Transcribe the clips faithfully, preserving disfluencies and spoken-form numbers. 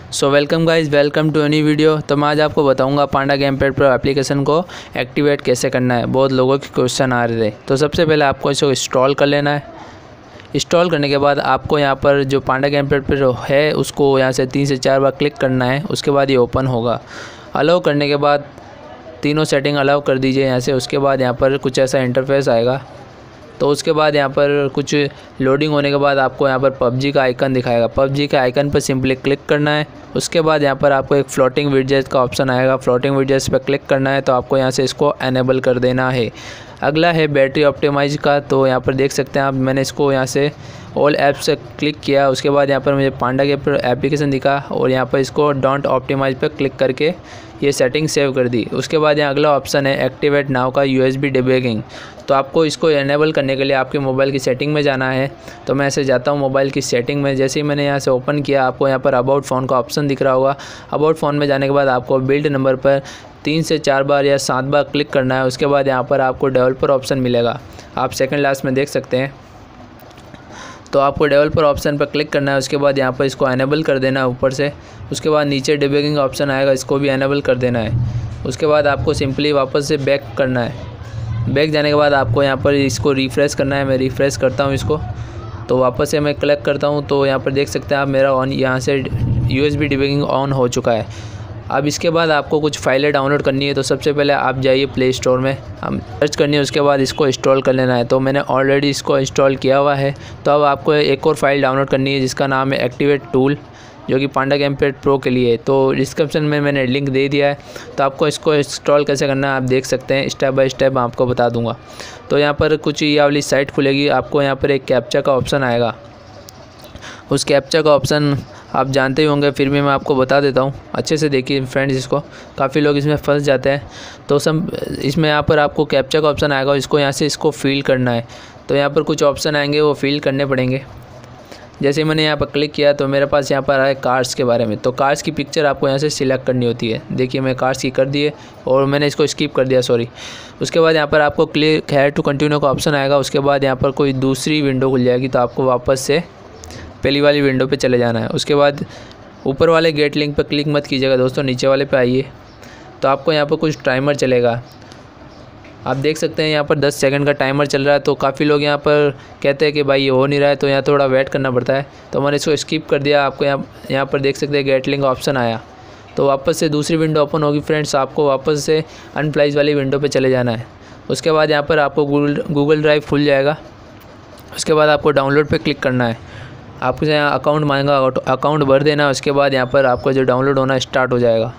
So welcome guys, welcome to any video. तो मैं आज आपको बताऊंगा panda game pad pro application को एक्टिवेट कैसे करना है। बहुत लोगों के क्वेश्चन आ रहे थे। तो सबसे पहले आपको इसको इंस्टॉल कर लेना है। इंस्टॉल करने के बाद आपको यहाँ पर जो पांडा गेम पैड प्रो है उसको यहाँ से तीन से चार बार क्लिक करना है। उसके बाद ये ओपन होगा। अलाउ करने के बाद तीनों सेटिंग अलाउ कर दीजिए यहाँ से। उसके बाद यहाँ पर कुछ ऐसा इंटरफेस आएगा। तो उसके बाद यहाँ पर कुछ लोडिंग होने के बाद आपको यहाँ पर पबजी का आइकन दिखाएगा। पबजी के आइकन पर सिंपली क्लिक करना है। उसके बाद यहाँ पर आपको एक फ्लोटिंग विडजेट का ऑप्शन आएगा। फ्लोटिंग विडजेट्स पर क्लिक करना है। तो आपको यहाँ से इसको एनेबल कर देना है। अगला है बैटरी ऑप्टिमाइज का। तो यहाँ पर देख सकते हैं आप, मैंने इसको यहाँ से ऑल ऐप्स से क्लिक किया। उसके बाद यहाँ पर मुझे पांडा गेम पैड एप्लीकेशन दिखा और यहाँ पर इसको डोंट ऑप्टिमाइज पर क्लिक करके ये सेटिंग सेव कर दी। उसके बाद यहाँ अगला ऑप्शन है एक्टिवेट नाउ का यूएसबी डिबगिंग। तो आपको इसको एनेबल करने के लिए आपके मोबाइल की सेटिंग में जाना है। तो मैं ऐसे जाता हूँ मोबाइल की सेटिंग में। जैसे ही मैंने यहाँ से ओपन किया, आपको यहाँ पर अबाउट फ़ोन का ऑप्शन दिख रहा होगा। अबाउट फ़ोन में जाने के बाद आपको बिल्ड नंबर पर तीन से चार बार या सात बार क्लिक करना है। उसके बाद यहाँ पर आपको डेवलपर ऑप्शन मिलेगा। आप सेकंड लास्ट में देख सकते हैं। तो आपको डेवलपर ऑप्शन पर क्लिक करना है। उसके बाद यहाँ पर इसको एनेबल कर देना है ऊपर से। उसके बाद नीचे डिबगिंग ऑप्शन आएगा, इसको भी एनेबल कर देना है। उसके बाद आपको सिंपली वापस से बैक करना है। बैक जाने के बाद आपको यहाँ पर इसको रिफ़्रेश करना है। मैं रिफ़्रेश करता हूँ इसको। तो वापस से मैं क्लिक करता हूँ। तो यहाँ पर देख सकते हैं आप, मेरा ऑन यहाँ से यूएसबी डिबगिंग ऑन हो चुका है। अब इसके बाद आपको कुछ फाइलें डाउनलोड करनी है। तो सबसे पहले आप जाइए प्ले स्टोर में, हम सर्च करनी है। उसके बाद इसको इंस्टॉल कर लेना है। तो मैंने ऑलरेडी इसको इंस्टॉल किया हुआ है। तो अब आपको एक और फाइल डाउनलोड करनी है जिसका नाम है एक्टिवेट टूल, जो कि पांडा गेम पैड प्रो के लिए है। तो डिस्क्रिप्शन में मैंने लिंक दे दिया है। तो आपको इसको इंस्टॉल कैसे करना है आप देख सकते हैं। स्टेप बाय स्टेप मैं आपको बता दूंगा। तो यहाँ पर कुछ ये वाली साइट खुलेगी। आपको यहाँ पर एक कैप्चा का ऑप्शन आएगा। उस कैप्चा का ऑप्शन आप जानते ही होंगे, फिर भी मैं आपको बता देता हूँ। अच्छे से देखिए फ्रेंड्स, इसको काफ़ी लोग इसमें फंस जाते हैं। तो सब इसमें यहाँ पर आपको कैप्चा का ऑप्शन आएगा। इसको यहाँ से इसको फिल करना है। तो यहाँ पर कुछ ऑप्शन आएंगे, वो फिल करने पड़ेंगे। जैसे मैंने यहाँ पर क्लिक किया तो मेरे पास यहाँ पर आए कार्स के बारे में। तो कार्स की पिक्चर आपको यहाँ से सिलेक्ट करनी होती है। देखिए मैं कार्स की कर दिए और मैंने इसको स्किप कर दिया, सॉरी। उसके बाद यहाँ पर आपको क्लिक हेयर टू कंटिन्यू का ऑप्शन आएगा। उसके बाद यहाँ पर कोई दूसरी विंडो खुल जाएगी। तो आपको वापस से पहली वाली विंडो पे चले जाना है। उसके बाद ऊपर वाले गेट लिंक पर क्लिक मत कीजिएगा दोस्तों, नीचे वाले पे आइए। तो आपको यहाँ पर कुछ टाइमर चलेगा। आप देख सकते हैं यहाँ पर दस सेकंड का टाइमर चल रहा है। तो काफ़ी लोग यहाँ पर कहते हैं कि भाई ये हो नहीं रहा है, तो यहाँ थोड़ा वेट करना पड़ता है। तो मैंने इसको स्किप कर दिया। आपको यहाँ यहाँ पर देख सकते हैं गेट लिंक ऑप्शन आया। तो वापस से दूसरी विंडो ओपन होगी फ्रेंड्स। आपको वापस से अनप्लाइज वाली विंडो पर चले जाना है। उसके बाद यहाँ पर आपको गूगल गूगल ड्राइव खुल जाएगा। उसके बाद आपको डाउनलोड पर क्लिक करना है। आपको यहाँ अकाउंट मांगेगा, अकाउंट भर देना है। उसके बाद यहाँ पर आपको जो डाउनलोड होना स्टार्ट हो जाएगा।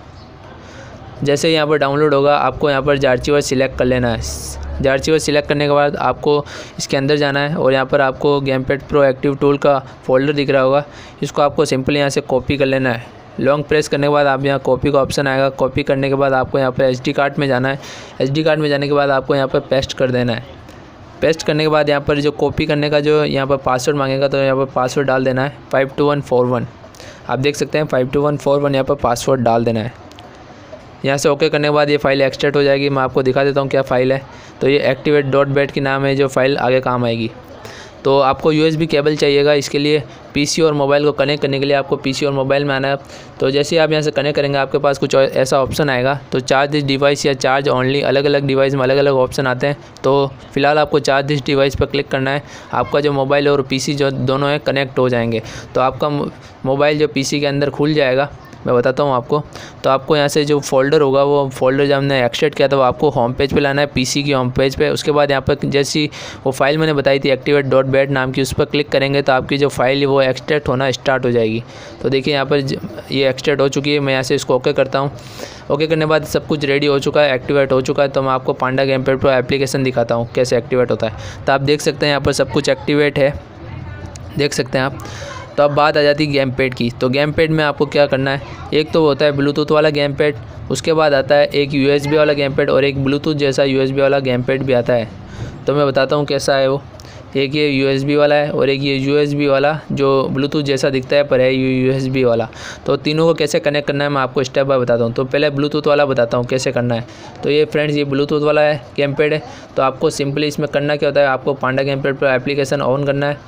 जैसे ही यहाँ पर डाउनलोड होगा, आपको यहाँ पर जार्चीवर सिलेक्ट कर लेना है। जार्चीवर सिलेक्ट करने के बाद आपको इसके अंदर जाना है और यहाँ पर आपको game pad pro active tool का फोल्डर दिख रहा होगा। इसको आपको सिंपली यहाँ से कॉपी कर लेना है। लॉन्ग प्रेस करने के बाद आप यहाँ कॉपी का ऑप्शन आएगा। कॉपी करने के बाद आपको यहाँ पर एच डी कार्ड में जाना है। एच डी कार्ड में जाने के बाद आपको यहाँ पर पेस्ट कर देना है। पेस्ट करने के बाद यहाँ पर जो कॉपी करने का जो यहाँ पर पासवर्ड मांगेगा, तो यहाँ पर पासवर्ड डाल देना है five two one four one. आप देख सकते हैं five two one four one यहाँ पर पासवर्ड डाल देना है। यहाँ से ओके करने के बाद ये फ़ाइल एक्सट्रैक्ट हो जाएगी। मैं आपको दिखा देता हूँ क्या फ़ाइल है। तो ये एक्टिवेट डॉट बैट की नाम है, जो फ़ाइल आगे काम आएगी। तो आपको यूएसबी केबल चाहिएगा। इसके लिए पीसी और मोबाइल को कनेक्ट करने के लिए आपको पीसी और मोबाइल में आना है। तो जैसे आप यहाँ से कनेक्ट करेंगे, आपके पास कुछ ऐसा ऑप्शन आएगा। तो चार्ज दिस डिवाइस या चार्ज ओनली, अलग अलग डिवाइस में अलग अलग ऑप्शन आते हैं। तो फिलहाल आपको चार्ज दिस डिवाइस पर क्लिक करना है। आपका जो मोबाइल और पीसी जो दोनों है कनेक्ट हो जाएंगे। तो आपका मोबाइल जो पीसी के अंदर खुल जाएगा। मैं बताता हूँ आपको। तो आपको यहाँ से जो फोल्डर होगा, वो फोल्डर जब हमने एक्सट्रैक्ट किया था वो आपको होम पेज पे लाना है, पीसी की होम पेज पे। उसके बाद यहाँ पर जैसी वो फाइल मैंने बताई थी एक्टिवेट डॉट बैट नाम की, उस पर क्लिक करेंगे तो आपकी जो फाइल है वो एक्सट्रैक्ट होना स्टार्ट हो जाएगी। तो देखिए यहाँ पर ये एक्सट्रैक्ट हो चुकी है। मैं यहाँ से इसको ओके करता हूँ। ओके करने के बाद सब कुछ रेडी हो चुका है, एक्टिवेट हो चुका है। तो मैं आपको panda game pad pro application दिखाता हूँ कैसे एक्टिवेट होता है। तो आप देख सकते हैं यहाँ पर सब कुछ एक्टिवेट है, देख सकते हैं आप। तो अब बात आ जाती है गेम पैड की। तो गेम पैड में आपको क्या करना है, एक तो होता है ब्लूटूथ वाला गेम पैड। उसके बाद आता है एक यूएसबी वाला गेम पैड और एक ब्लूटूथ जैसा यूएसबी वाला गेम पैड भी आता है। तो मैं बताता हूँ कैसा है वो। एक ये यूएसबी वाला है और एक ये यूएसबी वाला जो ब्लूटूथ जैसा दिखता है पर है ये यूएसबी वाला। तो तीनों को कैसे कनेक्ट करना है मैं आपको स्टेप बाय बताता हूँ। तो पहले ब्लूटूथ वाला बताता हूँ कैसे करना है। तो ये फ्रेंड्स ये ब्लूटूथ वाला है गेम पैड है। तो आपको सिंपली इसमें करना क्या होता है, आपको पांडा गेम पैड पर एप्लीकेशन ऑन करना है।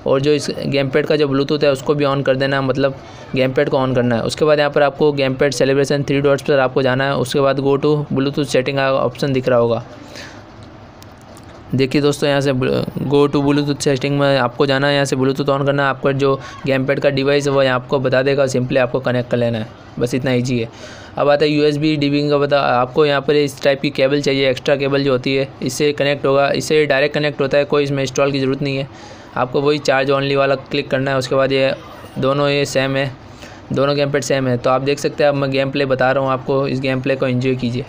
और जो इस गेम पैड का जो ब्लूटूथ है उसको भी ऑन कर देना है, मतलब गेम पैड को ऑन करना है। उसके बाद यहाँ पर आपको game pad celebration three dots पर आपको जाना है। उसके बाद गो टू ब्लूटूथ सेटिंग का ऑप्शन दिख रहा होगा। देखिए दोस्तों, यहाँ से गो टू ब्लूटूथ सेटिंग में आपको जाना है, यहाँ से ब्लूटूथ ऑन करना है। आपका जो गेम पैड का डिवाइस है वो यहाँ आपको बता देगा, सिंपली आपको कनेक्ट कर लेना है, बस इतना ईजी है। अब आता है यूएसबी डीबिंग का बता, आपको यहाँ पर इस टाइप की केबल चाहिए, एक्स्ट्रा केबल जो होती है, इससे कनेक्ट होगा, इससे डायरेक्ट कनेक्ट होता है, कोई इसमें इंस्टॉल की ज़रूरत नहीं है। आपको वही चार्ज ओनली वाला क्लिक करना है। उसके बाद ये दोनों ये सेम है, दोनों गेम पैड सेम है। तो आप देख सकते हैं, अब मैं गेम प्ले बता रहा हूँ आपको, इस गेम प्ले को एंजॉय कीजिए।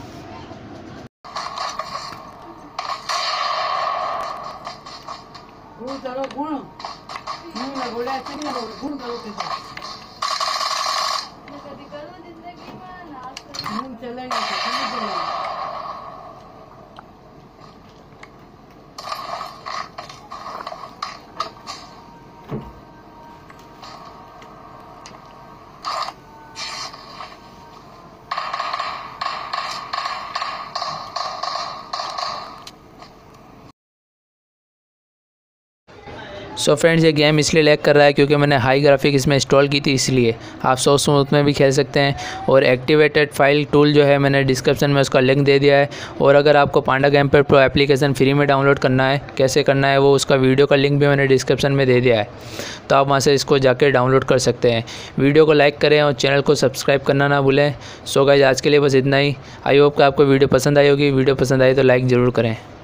गुण करो गुण गुण लगोड़ा चिन्ह लगोड़ा गुण करो कैसे कभी करो जिंदगी में नाच गुण चलेगा तो नहीं चलेगा। सो so फ्रेंड्स, ये गेम इसलिए लैग कर रहा है क्योंकि मैंने हाई ग्राफिक इसमें इंस्टॉल की थी, इसलिए आप सौ स्मूथ में भी खेल सकते हैं। और एक्टिवेटेड फाइल टूल जो है मैंने डिस्क्रिप्शन में उसका लिंक दे दिया है। और अगर आपको panda game pad pro application free में डाउनलोड करना है, कैसे करना है वो उसका वीडियो का लिंक भी मैंने डिस्क्रिप्शन में दे दिया है, तो आप वहाँ से इसको जाके डाउनलोड कर सकते हैं। वीडियो को लाइक करें और चैनल को सब्सक्राइब करना ना भूलें। सो गाइस, आज के लिए बस इतना ही। आई होप कि आपको वीडियो पसंद आई होगी। वीडियो पसंद आई तो लाइक ज़रूर करें।